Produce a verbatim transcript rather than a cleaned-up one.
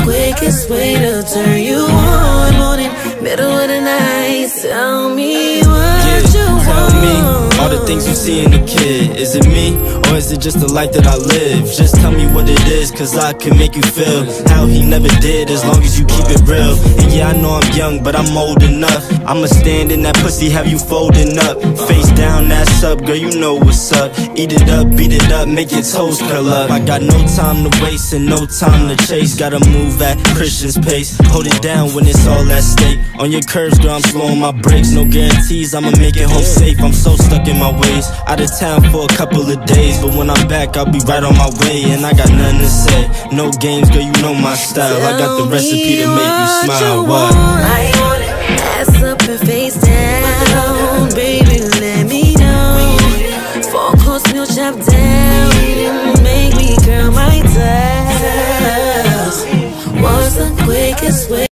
quickest way to turn you on? Morning, middle of the night, tell me what yeah, you tell want. me all the things you see in the kid. Is it me, or is it just the life that I live? Just tell me what it is, cause I can make you feel how he never did, as long as you keep it real. And yeah, I know I'm young, but I'm old enough. I'ma stand in that pussy, have you folding up. Face down, that's up, girl, you know what's up. Eat it up, beat it up, make your toes curl up. I got no time to waste and no time to chase. Gotta move at Christian's pace. Hold it down when it's all at stake. On your curves, girl, I'm slowing my brakes. No guarantees, I'ma make it home safe. I'm so stuck in my ways. Out of town for a couple of days, but when I'm back, I'll be right on my way. And I got nothing to say. No games, girl, you know my style. I got the recipe to make you smile. What? I want it. Ass up and face down, baby, let me know. Four course meal chop down, make me curl my toes. What's the quickest way?